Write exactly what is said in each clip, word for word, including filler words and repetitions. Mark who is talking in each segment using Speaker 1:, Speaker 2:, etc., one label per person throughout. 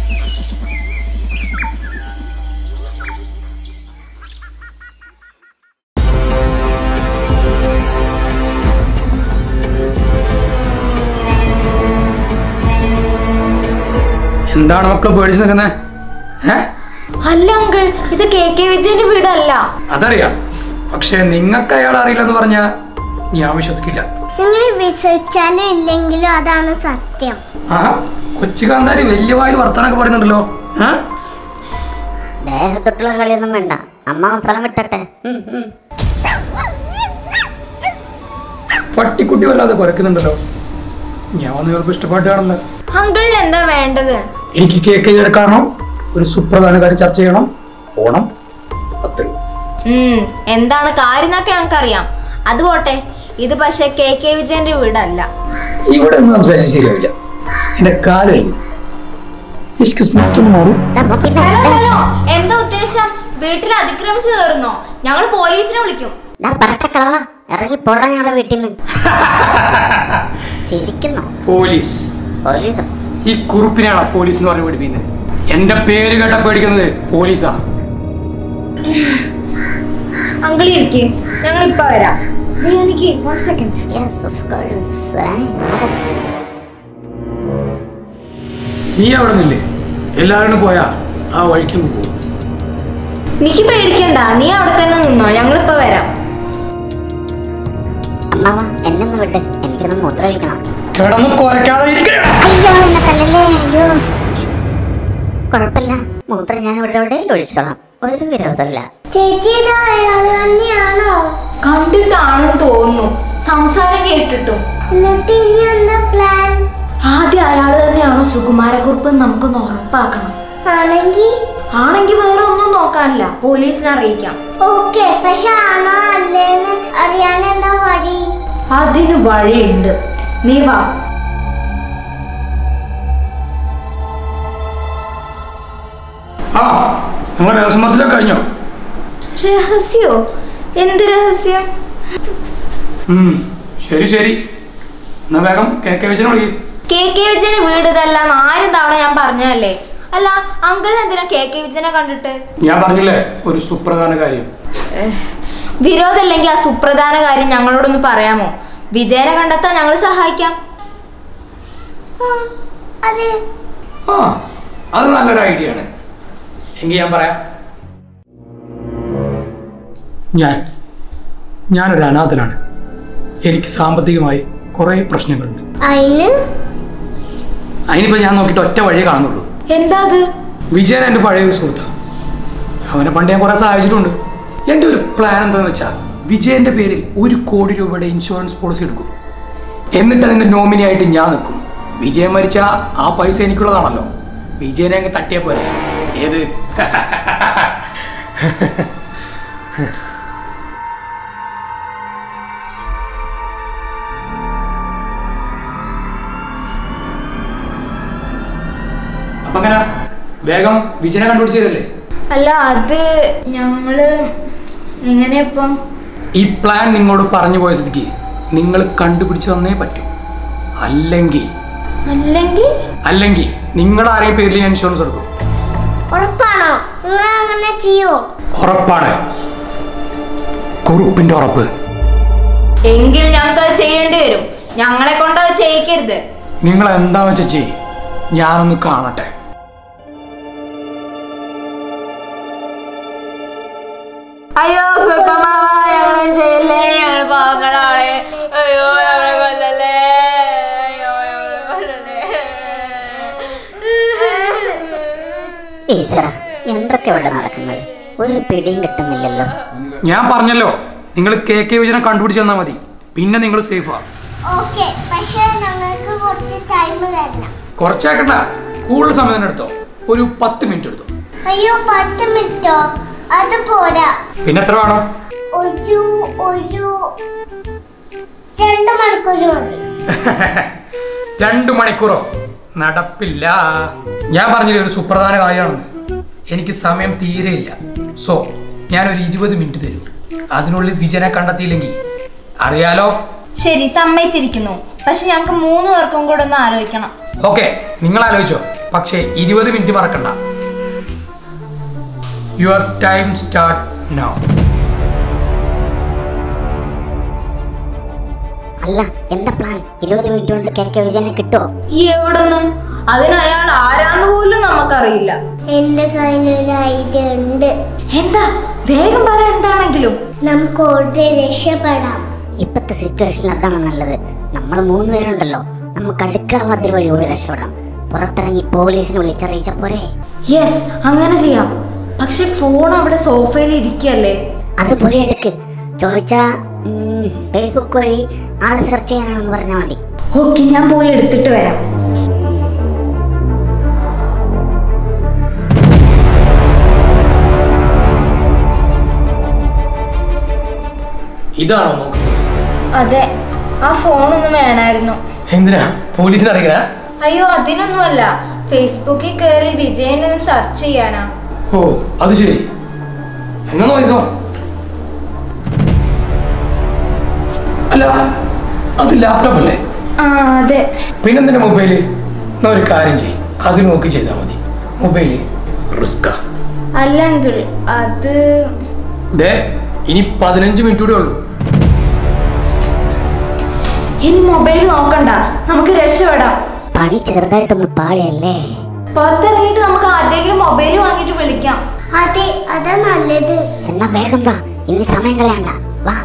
Speaker 1: എന്താണ് മക്കള് പേടിച്ച് നിൽക്കുന്നേ?
Speaker 2: അല്ല അങ്കിൾ, ഇത് കെ കെ വിജയന്റെ വീടല്ല.
Speaker 1: അതറിയാം, പക്ഷെ നിങ്ങൾക്ക് അയാൾ അറിയില്ലെന്ന് പറഞ്ഞാ ഞാൻ വിശ്വസിക്കില്ല.
Speaker 3: നിങ്ങൾ വിശ്വസിച്ചാലും ഇല്ലെങ്കിലും അതാണ് സത്യം.
Speaker 1: ആഹാ, കൊച്ചുകാന്താരി വലിയ വായിൽ വർത്താനൊക്കെ പറയുന്നുണ്ടല്ലോ.
Speaker 4: ദേഹത്തൊട്ടുള്ള കളിയൊന്നും വേണ്ട, അമ്മ സ്ഥലം വിട്ടട്ടെ.
Speaker 1: പട്ടിക്കുട്ടി വല്ലാതെ കുരക്കുന്നുണ്ടല്ലോ. ഞാൻ വന്ന് ഇവർക്ക് ഇഷ്ടപ്പെട്ട് കാണുന്നത്.
Speaker 2: അങ്കിളിന് എന്താ വേണ്ടത്?
Speaker 1: എനിക്ക് കേക്ക് ചേർക്കാണോ, ഒരു സുപ്രധാന കാര്യം ചർച്ച ചെയ്യണം, ഓണം.
Speaker 2: എന്താണ് കാര്യം എന്നൊക്കെ ഞങ്ങൾക്കറിയാം. അത് പോട്ടെ, ഇത് പക്ഷെ കെ കെ വിജയന്റെ വീടല്ല.
Speaker 1: ഇവിടെ ഒന്നും സംസാരിച്ച് ശരിയാവില്ല. എന്റെ കാല് കഴിഞ്ഞു.
Speaker 2: എന്താ ഉദ്ദേശം? വീട്ടിൽ അതിക്രമിച്ചു കയറുന്നോ? ഞങ്ങൾ പോലീസിനെ വിളിക്കും.
Speaker 4: ഇറങ്ങി പോടാ ഞങ്ങളുടെ വീട്ടിൽ നിന്ന്.
Speaker 1: പോലീസ്
Speaker 4: പോലീസ്
Speaker 1: ഈ കുറുപ്പിനെയാണോ പോലീസ് എന്ന് പറഞ്ഞ് പഠിപ്പിക്കുന്നത്? എന്റെ പേര് കേട്ട പേടിക്കുന്നത് പോലീസാ.
Speaker 2: അങ്കിൾ ഇരിക്കെ, ഞങ്ങൾ ഇപ്പൊ വരാം. എനിക്ക് one second.
Speaker 4: Yes, of course.
Speaker 1: നീ അവിടെ നിന്നില്ലേ? എല്ലാവരും പോയാ ആ വഴിക്ക് പോകും.
Speaker 2: എനിക്ക് പേടിക്കണ്ട, നീ അവിടെ തന്നെ നിന്നോ, ഞങ്ങളിപ്പോ വരാം.
Speaker 4: അമ്മാവ എന്നെ വിട്ട്, എനിക്കൊന്ന് മൂത്രമൊഴിക്കണം.
Speaker 1: കിടന്ന് കുറയ്ക്കാതെ
Speaker 4: കുഴപ്പമില്ല, മൂത്രം ഞാൻ ഇവിടെ ഇവിടെ ഒഴിച്ചോളാം, ഒരു വിരോധമില്ല.
Speaker 2: കണ്ടിട്ടാണെന്ന് തോന്നുന്നു, സംസാരം കേട്ടിട്ടും. ആദ്യം അയാള് തന്നെയാണോ സുകുമാരക്കുറുപ്പ് നമുക്കൊന്ന് ഉറപ്പാക്കണം. ആണെങ്കിൽ വേറെ ഒന്നും നോക്കാനില്ല, പോലീസിനെ അറിയിക്കാം. അതിന് വഴിയുണ്ട്, നീ വാ.
Speaker 1: ആ നിങ്ങൾ രഹസ്യമത്തിലൊക്കെ കഴിഞ്ഞോ?
Speaker 2: രഹസ്യോ? എന്ത് രഹസ്യം?
Speaker 1: ശരി ശരി, എന്നാ വേഗം കെ കെ വിജയനെ വിളിക്കും.
Speaker 2: കെ കെ വിജയന് വീട് ഇതല്ല ആയിരം തവണ ഞാൻ പറഞ്ഞതല്ലേ. അല്ല അങ്കിൾ എന്തിനാ കെ കെ വിജയനെ കണ്ടിട്ട്?
Speaker 1: ഞാൻ പറഞ്ഞില്ലേ ഒരു സുപ്രധാന കാര്യം.
Speaker 2: വിരോധമല്ലെങ്കിൽ ആ സുപ്രധാന കാര്യം ഞങ്ങളോടൊന്ന് പറയാമോ? വിജയനെ കണ്ടെത്താൻ ഞങ്ങൾ സഹായിക്കാം.
Speaker 1: ആ അത് നല്ലൊരു ഐഡിയ ആണ്. എങ്കിൽ ഞാൻ പറയാം. ഞാൻ ഞാനൊരു അനാഥനാണ്. എനിക്ക് സാമ്പത്തികമായി കുറേ പ്രശ്നങ്ങളുണ്ട്. അതിനിപ്പോ ഞാൻ നോക്കിയിട്ട് ഒറ്റ വഴിയേ കാണുന്നുള്ളൂ.
Speaker 2: എന്താ അത്?
Speaker 1: വിജയൻ എൻ്റെ പഴയ സുഹൃത്താണ്. അവനെ പണ്ട് ഞാൻ കുറെ സഹായിച്ചിട്ടുണ്ട്. എൻ്റെ ഒരു പ്ലാൻ എന്താണെന്ന് വെച്ചാൽ വിജയന്റെ പേരിൽ ഒരു കോടി രൂപയുടെ ഇൻഷുറൻസ് പോളിസി എടുക്കും. എന്നിട്ട് അതിന്റെ നോമിനി ആയിട്ട് ഞാൻ നിൽക്കും. വിജയൻ മരിച്ച ആ പൈസ എനിക്കുള്ളതാണല്ലോ. വിജയനെ അങ്ങ് തട്ടിയാ പോരെ. ഏത് അപ്പൊ അങ്ങനെ വേഗം വിജയനെ കണ്ടുപിടിച്ചു തരല്ലേ?
Speaker 2: അല്ല അത് ഞങ്ങള് എങ്ങനെ ഇപ്പം
Speaker 1: ഈ പ്ലാൻ നിങ്ങളോട് പറഞ്ഞു പോയ സ്ഥിതിക്ക് നിങ്ങൾ കണ്ടുപിടിച്ചു തന്നേ പറ്റൂ. അല്ലെങ്കിൽ
Speaker 2: അല്ലെങ്കിൽ
Speaker 1: അല്ലെങ്കിൽ നിങ്ങളുടെ ആരെയും പേരിൽ ഞാൻ ഇൻഷുറൻസ് എടുക്കും.
Speaker 3: ഉറപ്പാണോ? നിങ്ങൾ അങ്ങനെ ചെയ്യോ?
Speaker 1: ഉറപ്പാണ്, കുറുപ്പിന്റെ ഉറപ്പ്.
Speaker 2: എങ്കിൽ ഞങ്ങൾക്ക് അത് ചെയ്യേണ്ടി വരും. ഞങ്ങളെ കൊണ്ട് അത് ചെയ്യിക്കരുത്.
Speaker 1: നിങ്ങൾ എന്താ വെച്ചാ ചെയ്, ഞാനൊന്ന് കാണട്ടെ.
Speaker 2: അയ്യോ കുറുപ്പമാവാ, ഞങ്ങളെ ചെയ്യല്ലേ, ഞങ്ങൾ പാവങ്ങളാണ്. അയ്യോ ഞങ്ങളെ കൊല്ലല്ലേ, അയ്യോ ഞങ്ങളെ കൊല്ലല്ലേ.
Speaker 4: ഈശ്വര, എന്തൊക്കെ ഇവിടെ നടക്കുന്നത്? ഒരു പിടിയും കിട്ടുന്നില്ലല്ലോ.
Speaker 1: ഞാൻ പറഞ്ഞല്ലോ, നിങ്ങൾ കെ കെ വിജയനെ കണ്ടുപിടിച്ച് തന്നാൽ മതി, പിന്നെ നിങ്ങൾ സേഫാ. കുറച്ചാക്കണ്ട, കൂടുതൽ സമയം തന്നെ എടുത്തോ. ഒരു പത്ത് മിനിറ്റ് എടുത്തോ.
Speaker 3: അയ്യോ പത്ത് മിനിറ്റോ? അത് പോരാ.
Speaker 1: പിന്നെ എത്ര വേണം?
Speaker 3: ഒരു ഒരു രണ്ട് മണിക്കൂർ മതി.
Speaker 1: രണ്ടു മണിക്കൂറോ? നടപ്പില്ല. ഞാൻ പറഞ്ഞില്ലേ ഒരു സുപ്രധാന കാര്യമാണെന്ന്. എനിക്ക് സമയം തീരെയില്ല. സോ ഞാനൊരു ഇരുപത് മിനിറ്റ് തരും. അതിനുള്ളിൽ വിജയനെ കണ്ടെത്തിയില്ലെങ്കിൽ അറിയാലോ,
Speaker 2: ശരി, സമ്മതിച്ചിരിക്കുന്നു. പക്ഷെ ഞങ്ങൾക്ക് മൂന്ന് പേർക്കും കൂടെ ഒന്ന് ആലോചിക്കണം.
Speaker 1: ഓക്കെ, നിങ്ങൾ ആലോചിച്ചോ. പക്ഷേ ഇരുപത് മിനിറ്റ് മറക്കണ്ട. Your time start now.
Speaker 4: അല്ല, എന്താ പ്ലാൻ? ഇരുപത് മിനിറ്റ് കൊണ്ട് കെ കെ വിജയനെ കിട്ടുമോ?
Speaker 2: ഈ എവിടെന്ന്? അതിന് അയാൾ ആരാന്ന് പോലും നമുക്കറിയില്ല.
Speaker 3: എന്റെ കയ്യിലൊരു ഐഡിയ ഉണ്ട്.
Speaker 2: എന്താ? വേഗം പറ. എന്താണെങ്കിലും
Speaker 3: നമുക്ക് ഓടി രക്ഷപ്പെടാം.
Speaker 4: ഇപ്പത്തെ സിറ്റുവേഷനിൽ അതാണ് നല്ലത്. നമ്മൾ മൂന്ന് പേരുണ്ടല്ലോ, നമുക്ക് അടുക്കള മതിൽ വഴി ഓടി രക്ഷപ്പെടാം. പുറത്തിറങ്ങി പോലീസിനെ വിളിച്ചറിയിച്ച പോരെ?
Speaker 2: യെസ്, അങ്ങനെ ചെയ്യാം. പക്ഷെ ഫോൺ അവിടെ സോഫയിൽ ഇരിക്കല്ലേ?
Speaker 4: അത് പോയി എടുക്ക്. ചോദിച്ചാ ഫേസ്ബുക്ക് വഴി ആളെ സെർച്ച് ചെയ്യാനാണെന്ന് പറഞ്ഞാൽ മതി.
Speaker 2: ഓക്കെ, ഞാൻ പോയി എടുത്തിട്ട് വരാം.
Speaker 1: ഇതാണോ നോക്കുന്നത്?
Speaker 2: അതെ, ആ ഫോണൊന്നും വേണമായിരുന്നു.
Speaker 1: എന്തിനാ? പോലീസിനെ അറിയിക്കണ?
Speaker 2: അയ്യോ, അതിനൊന്നുമല്ല. ഫേസ്ബുക്കിൽ കയറി വിജയനെ സെർച്ച് ചെയ്യാനാ.
Speaker 1: ഓ, അത് ശരി. എന്നാ നോക്കോ. അല്ല, അത് ലാപ്ടോപ്പ് അല്ലേ?
Speaker 2: ആ അതെ.
Speaker 1: പിന്നെന്തിനാ മൊബൈല്? എന്നാ ഒരു കാര്യം ചെയ്യും, അത് നോക്കി ചെയ്താൽ മതി. മൊബൈല് റിസ്കാ.
Speaker 2: അല്ലെങ്കിൽ അത്
Speaker 1: ദേ, ഇനി പതിനഞ്ച് മിനിറ്റ് കൂടെ ഉള്ളൂ.
Speaker 2: ഇനി മൊബൈൽ നോക്കണ്ട, നമുക്ക് രക്ഷപ്പെടാം.
Speaker 4: പണി ചെറുതായിട്ടൊന്ന് പാളിയല്ലേ?
Speaker 2: പുറത്തിറങ്ങിയിട്ട് നമുക്ക് ആരുടെയെങ്കിലും മൊബൈൽ വാങ്ങിയിട്ട് വിളിക്കാം.
Speaker 3: അതെ, അതാ നല്ലത്.
Speaker 4: എന്നാ വേഗം വാ, ഇനി സമയം കളയണ്ട. വാ.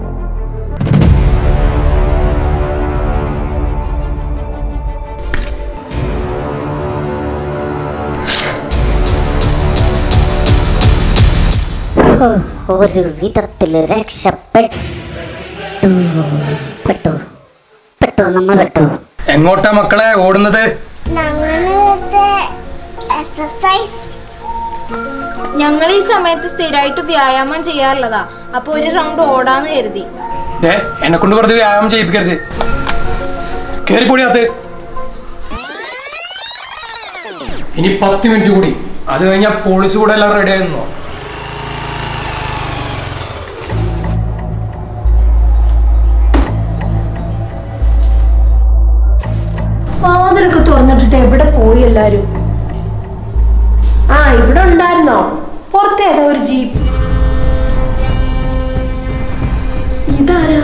Speaker 4: ഒരു വിധത്തിൽ രക്ഷപ്പെട്ടു പെട്ടു പെട്ടു നമ്മൾ പെട്ടു.
Speaker 1: എങ്ങോട്ടാ മക്കളെ ഓടുന്നത്?
Speaker 3: എക്സസൈസ്.
Speaker 2: ഞങ്ങൾ ഈ സമയത്ത് സ്ഥിരമായിട്ട് വ്യായാമം ചെയ്യാറുള്ളതാ. അപ്പൊ ഒരു റൗണ്ട് ഓടാന്ന് കരുതി.
Speaker 1: എന്നെ കൊണ്ട് വെറുതെ വ്യായാമം ചെയ്യിപ്പിക്കരുത്. കേറിപ്പൊടിയാത്ത്. ഇനി പത്ത് മിനിറ്റ് കൂടി, അത് കഴിഞ്ഞാൽ പോലീസ് കൂടെ എല്ലാം റെഡി ആയിരുന്നു.
Speaker 2: വാതിലൊക്കെ തുറന്നിട്ടിട്ട് എവിടെ പോയി എല്ലാരും? ആ, ഇവിടെ ഉണ്ടായിരുന്നോ? പുറത്തേതാ ഒരു ജീപ്പ്. ഇതാരാ?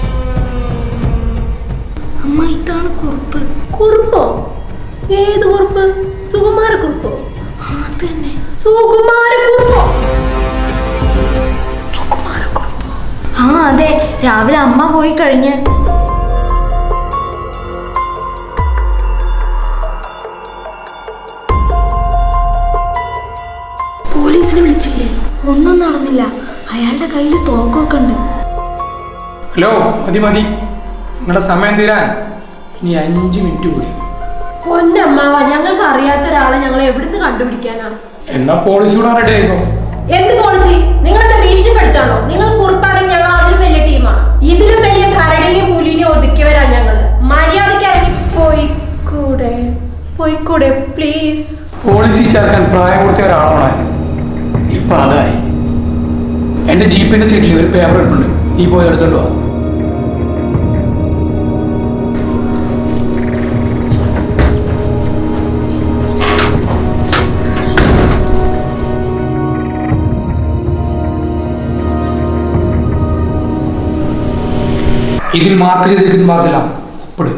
Speaker 2: അമ്മ, ഇതാണ് കുറുപ്പ്. കുറുപ്പോ? ഏത് കുറുപ്പ്? സുകുമാരക്കുറുപ്പോ? അതന്നെ, സുകുമാരക്കുറുപ്പോ. സുകുമാരക്കുറുപ്പോ? ആ അതെ, രാവിലെ അമ്മ പോയി കഴിഞ്ഞ്. പോലീസിനെ വിളിച്ചില്ലേ? ഒന്നും നടന്നില്ല. അയാളുടെ കയ്യിൽ തോക്കൊക്കെ ഉണ്ട്.
Speaker 1: ഹലോ, മതി മതി, നിങ്ങളുടെ സമയം തീരാൻ ഇനി അഞ്ച് മിനിറ്റ് കൂടി.
Speaker 2: പൊന്നമ്മാവ, ഞങ്ങൾക്ക് അറിയാത്ത ഒരാളെ ഞങ്ങൾ എവിടുന്ന് കണ്ടുപിടിക്കാനാണ്?
Speaker 1: എന്നാ പോലീസ് കൂടെ റെഡി ആയിക്കോ.
Speaker 2: എന്ത് പോളിസി? നിങ്ങളെന്താ ഭീഷണിപ്പെടുത്താണോ? നിങ്ങൾ കുറിപ്പാണെങ്കിൽ ഞങ്ങൾ അതിലും വലിയ ടീമാണ്. ഇതിലും വലിയ കരടിനെയും പുലിനെയും ഒതുക്കിയവരാ ഞങ്ങള്. മര്യാദയ്ക്ക് ഇറങ്ങി പോയിക്കൂടെ? പോയിക്കൂടെ പ്ലീസ്?
Speaker 1: പോളിസി ചേർക്കാൻ പ്രായപൂർത്തിയ ഒരാളാണ്. ഇപ്പൊ അതായി. എന്റെ ജീപ്പിന്റെ സീറ്റിൽ ഒരു പേപ്പർ ഇട്ടുണ്ട്, നീ പോയി എടുത്തോണ്ട് വാ. ഇതിൽ മാർക്ക് ചെയ്തിരിക്കുന്ന ഭാഗത്തിലാണ് ഒപ്പിടും.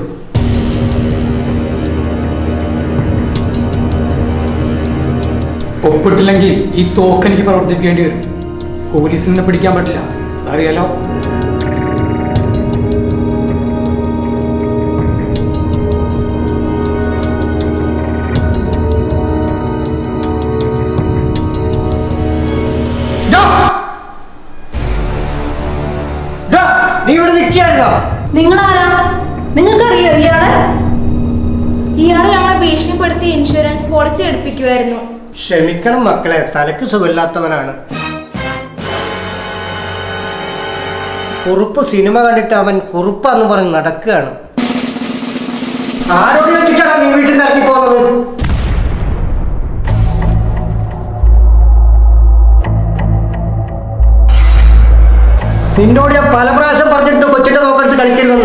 Speaker 1: ഒപ്പിട്ടില്ലെങ്കിൽ ഈ തോക്ക് എനിക്ക് പ്രവർത്തിപ്പിക്കേണ്ടി വരും. പോലീസിനെ പിടിക്കാൻ പറ്റില്ല, അതറിയാലോ. നീ ഇവിടെ നിൽക്കുകയായിരുന്നോ?
Speaker 2: നിങ്ങളാരാ? നിങ്ങൾക്കറിയോ ഇയാളെ? ഇയാള് ഞങ്ങളെ ഭീഷണിപ്പെടുത്തി ഇൻഷുറൻസ് പോളിസി എടുപ്പിക്കുമായിരുന്നു.
Speaker 5: ക്ഷമിക്കണം മക്കളെ, തലക്ക് സുഖമില്ലാത്തവനാണ്. കുറുപ്പ് സിനിമ കണ്ടിട്ട് അവൻ കുറുപ്പാന്ന് പറഞ്ഞ് നടക്കുകയാണ്. ആരോട് ചോദിച്ചിട്ടാണ് നീ വീട്ടിൽ നിന്ന് ഇറങ്ങി പോകുന്നത്? നിന്നോട് ഞാൻ പല പ്രാവശ്യം പറഞ്ഞിട്ട് കൊച്ചിന്റെ നോക്കെടുത്ത് കളിക്കരുതെന്ന്.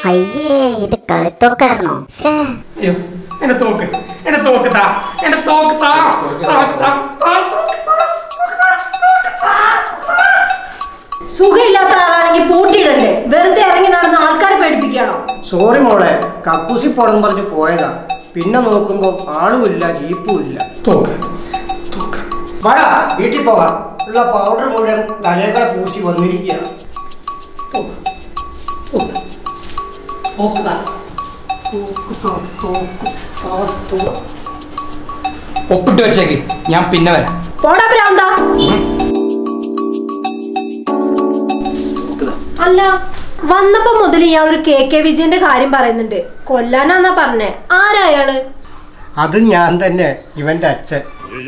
Speaker 4: അയ്യേ ഇത് കളിത്തോക്കായിരുന്നോ?
Speaker 1: അയ്യോ എന്റെ തോക്ക് എന്റെ തോക്ക് താ എന്റെ തോക്ക് താ തോക്ക് താ, താ,
Speaker 2: സുഖമില്ലാത്ത ആളാണെങ്കിൽ പൂട്ടിയിടണ്ടേ? വെറുതെ ഇറങ്ങി നടന്ന ആൾക്കാരെ പേടിപ്പിക്കുകയാണോ?
Speaker 5: സോറി മോളെ, കക്കൂസി പോണെന്ന് പറഞ്ഞ് പോയതാ. പിന്നെ നോക്കുമ്പോ ആളുമില്ല, ജീപ്പും ഇല്ല.
Speaker 1: തോക്ക് തോക്ക്
Speaker 5: വാടാ വീട്ടിൽ പോവാം. ഉള്ള പൗഡർ മുഴുവൻ തലയേക്കാൾ പൂശി വന്നിരിക്കുകയാണ്.
Speaker 1: തോക്ക് തോക്ക് തോക്ക് താ തോക്ക് താ തോക്ക് താ തോക്ക്. ഒപ്പിട്ട് വെച്ചേക്ക്, ഞാൻ പിന്നെ വരാം.
Speaker 2: പോടാ ഭ്രാന്താ. അല്ല, വന്നപ്പോ മുതൽ ഇയാൾ ഒരു കെ കെ വിജയന്റെ കാര്യം പറയുന്നുണ്ട്. കൊല്ലാനാന്നാ പറഞ്ഞേ. ആരാ അയാള്?
Speaker 5: അത് ഞാൻ തന്നെ, ഇവന്റെ അച്ഛൻ.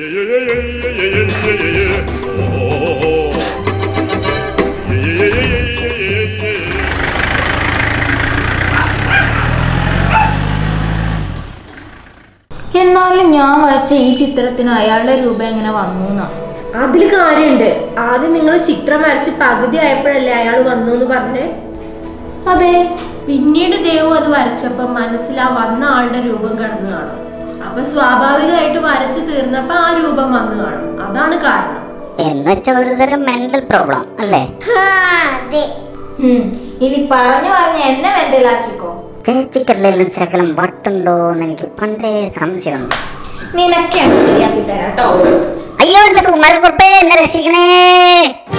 Speaker 6: എന്നാലും ഞാൻ വരച്ച ഈ ചിത്രത്തിന് അയാളുടെ രൂപം എങ്ങനെ വന്നു എന്നാ?
Speaker 2: അതില് കാര്യമുണ്ട്. ആദ്യം നിങ്ങൾ ചിത്രം വരച്ച് പകുതി ആയപ്പോഴല്ലേ അയാൾ വന്നു എന്ന് പറഞ്ഞേ?
Speaker 6: അതെ.
Speaker 2: പിന്നീട് ദേവു അത് വരച്ചപ്പോ മനസ്സിൽ ആ വന്ന ആളുടെ രൂപം കിടന്നു കാണും. അപ്പൊ സ്വാഭാവികമായിട്ട് വരച്ചു തീർന്നപ്പോ ആ രൂപം വന്നു കാണും. അതാണ് കാരണം.
Speaker 4: എന്നുവെച്ച ഒരുതരം മെന്റൽ പ്രോബ്ലം അല്ലേ?
Speaker 3: അതെ.
Speaker 6: ഇനി പറഞ്ഞു പറഞ്ഞ എന്നെ മെന്റലാക്കിക്കോ.
Speaker 4: ചേച്ചിക്കല്ലെങ്കിലും ശകലം വട്ടുണ്ടോ എന്ന് എനിക്ക് പണ്ടേ സംശയമുണ്ട്.
Speaker 6: നിനക്ക് ശരിയാക്കി തരാം കേട്ടോ.
Speaker 4: അയ്യോ എന്റെ സുമാരക്കുറിപ്പേ എന്നെ രക്ഷിക്കണേ.